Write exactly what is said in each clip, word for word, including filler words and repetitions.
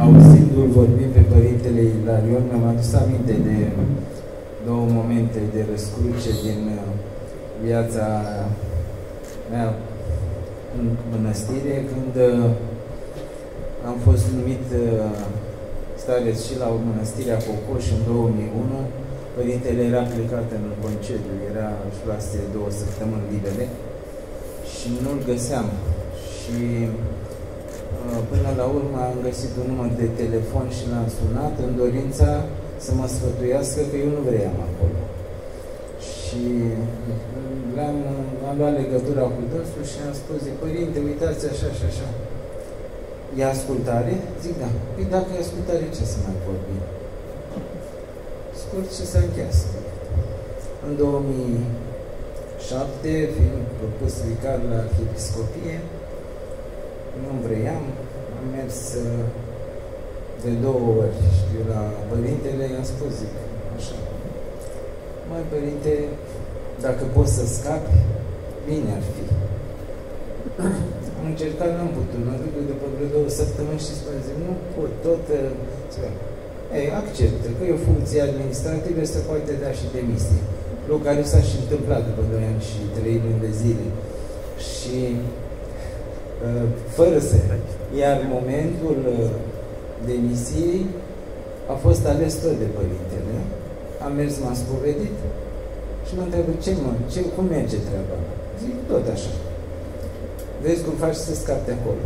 auzindu-l vorbind pe Părintele Ilarion, mi-am adus aminte de două momente de răscruce din viața mea în mănăstire, când am fost numit stareț și la mănăstirea Cocoș în două mii unu. Părintele era plecat în concediu, era și luase două săptămâni libere și nu-l găseam. Și până la urmă am găsit un număr de telefon și l-am sunat în dorința să mă sfătuiască că eu nu vreau acolo. Și am am luat legătura cu dânsul și am spus, părinte, uitați așa și așa. E ascultare? Zic, da. Păi dacă e ascultare, ce să mai vorbim? Scurt și s-a încheiat. În două mii șapte, fiind propus vicar la arhiepiscopie, nu vroiam, am mers de două ori, știu, la părintele, i-am spus, zic, așa, măi, părinte, dacă poți să scapi, bine ar fi. Am încercat, n-am putut, mă duc după vreo două săptămâni și spune, zic, nu pot, tot, ei, acceptă că e o funcție administrativă, se poate da și demisie. Lucru care s-a și întâmplat după doi ani și trei luni de zile. Și fără să... Iar momentul demisiei a fost ales tot de părintele. Am mers, m-am spovedit și mă întreabă, ce mă, ce, cum merge treaba? Zic, tot așa. Vezi cum faci să scapi de acolo.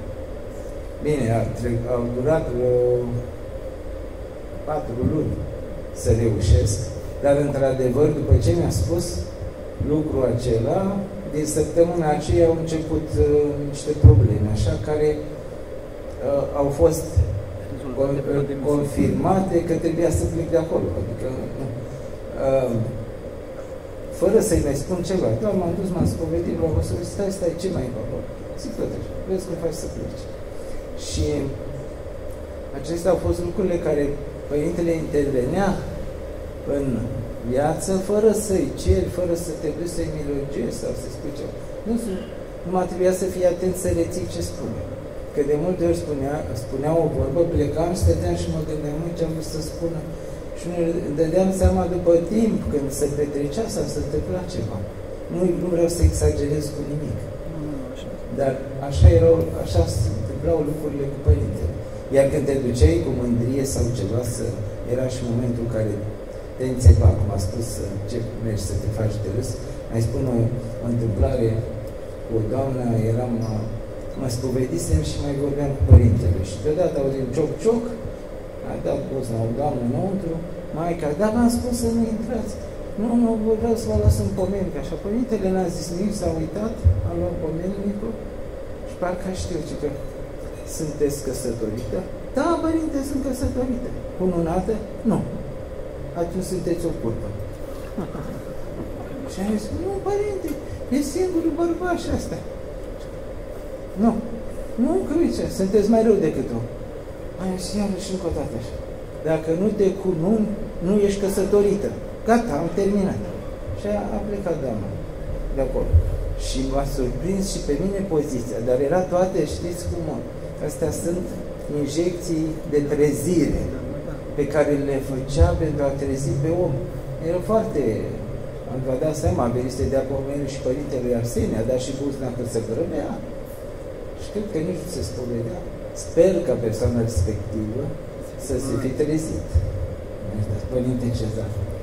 Bine, au durat vreo patru luni să reușesc, dar într-adevăr, după ce mi-a spus lucrul acela, din săptămâna aceea au început uh, niște probleme, așa, care uh, au fost con confirmate că trebuia să plec de acolo. Adică, uh, fără să-i mai spun ceva. Doar m-am dus, m-am spovedit, m-am văzut, stai, stai, ce mai e pe acolo? Zic, tot așa, vezi cum faci să pleci. Și acestea au fost lucrurile care Părintele intervenea în viață, fără să-i ceri, fără să te duci să-i milogești sau să spui ceva. Nu, numai trebuia să fii atent să reții ce spune. Că de multe ori spunea, spunea o vorbă, plecam, stăteam și mă gândeam, ce am vrut să spună. Și nu dădeam seama după timp, când se petrecea sau se întâmpla ceva. Nu, nu vreau să exagerez cu nimic. Dar așa erau, așa se întâmplau lucrurile cu Părintele. Iar când te duceai cu mândrie sau ceva, să, era și momentul în care te înțepa, cum a spus, ce mergi să te faci de râs. Mai spun o, o întâmplare cu o doamnă, eram, mă spovedisem și mai vorbeam cu Părintele. Și deodată auzim cioc-cioc, a dat post la o doamnă înăuntru, Maica, dar v-am spus să nu intrați. Nu, nu, vreau să vă las în pomeni, că așa. Părintele n-a zis nimic, s-a uitat, a luat pomenicul și parcă știu ce că sunteți căsătorită? Da, părinte, sunt căsătorită. Cununată? Nu. Atunci sunteți o curvă. Și am zis, nu, părinte, e singurul bărbat și asta. Nu. Nu, că uite, sunteți mai rău decât eu. Am zis, iarăși încă o dată așa. Dacă nu te cunun, nu ești căsătorită. Gata, am terminat. Și a plecat doamna de acolo. Și m-a surprins și pe mine poziția, dar era toate, știți cum, astea sunt injecții de trezire pe care le făcea pentru a trezi pe om. Era foarte, am vă dat seama, a venit să dea pomeniul și Părintele Arsenie, a dat și buzna că se grăbea. Și cred că nici nu se spovedea. Sper ca persoana respectivă să se fi trezit. Părinte Cezar.